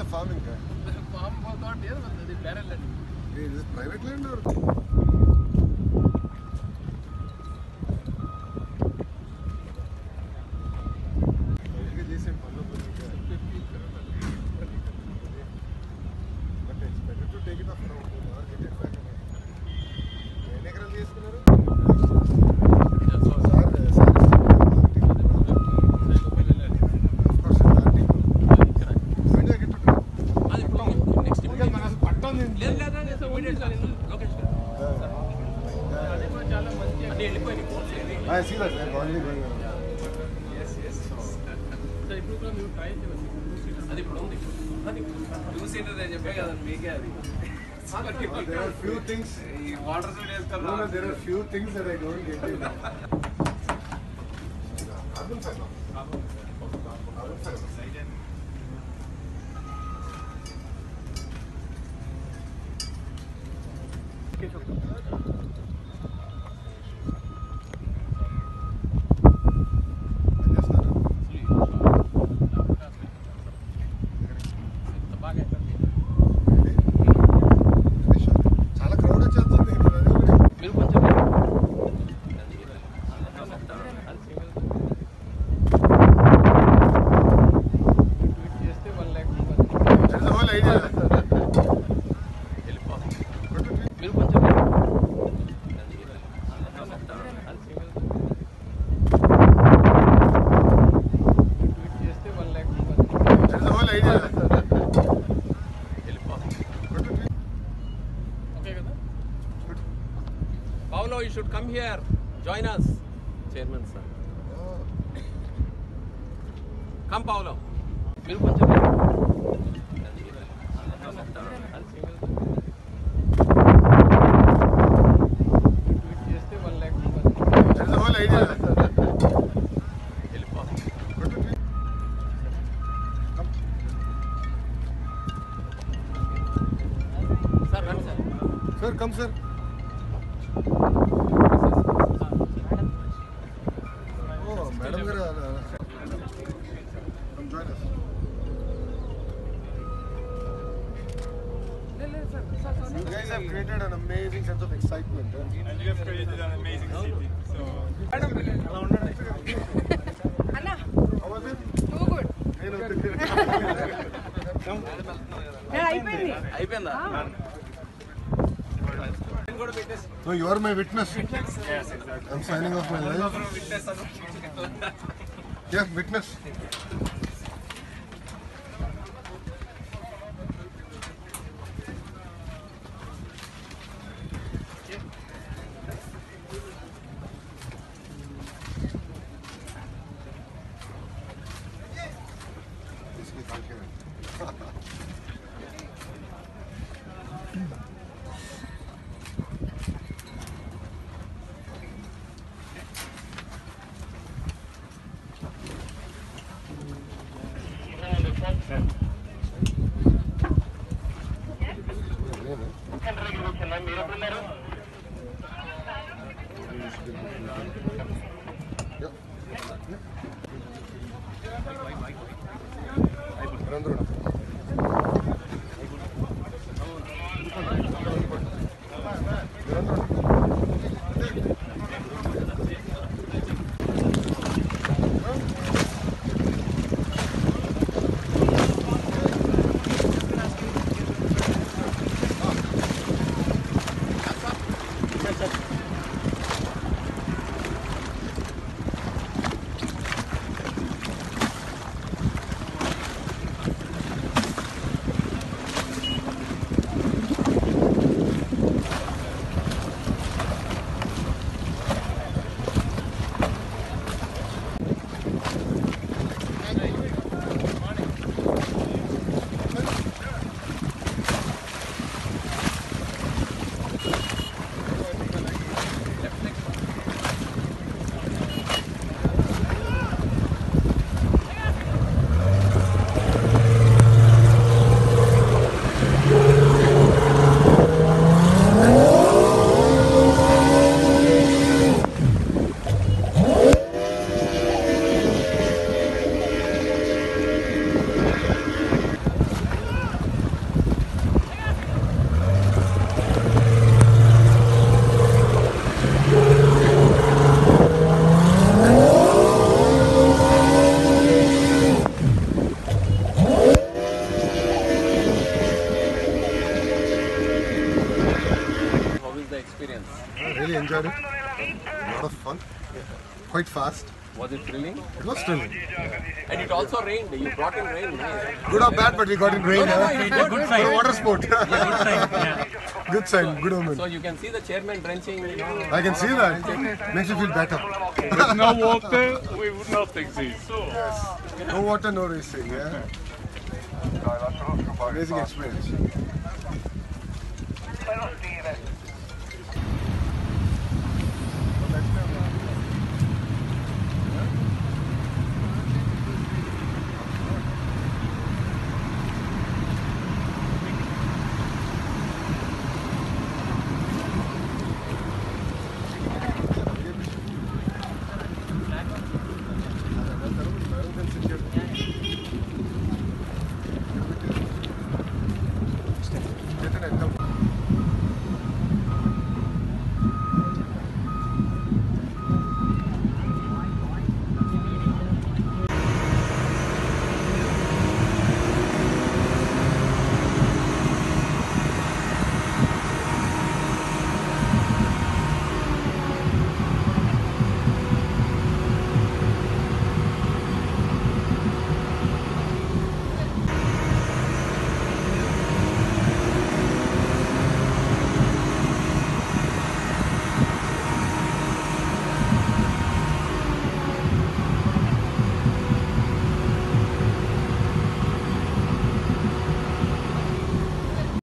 farming? Farm was not here, but the barrel land. Is this private land or? I see that. I'm already going on. Yes, yes. So, if you come, you try it. Adi pronto. Adi. You see that they pay that make it. There are few things. Water videos. No, there are few things that I don't get in. Paulo, you should come here. Join us, Chairman sir. Come, Paulo. Sir, run, sir. Sir, come, sir. Oh, Madam, come join us. You guys have created an amazing sense of excitement. And you have created an amazing city. So, Anna, How was it? too good. అయిపోయిందా So you are my witness. yes, exactly. I'm signing off my life. Yeah, witness. enjoyed it. A lot of fun. Quite fast. Was it thrilling? It was thrilling. And it also rained. You brought in rain. Good or bad, but we got in rain. Good sign. For water sport. Good sign. Yeah. Good sign, good omen. So you can see the chairman drenching. I can see that. Makes you feel better. With no water, we would not exist. No water, no racing. Yeah. Amazing experience.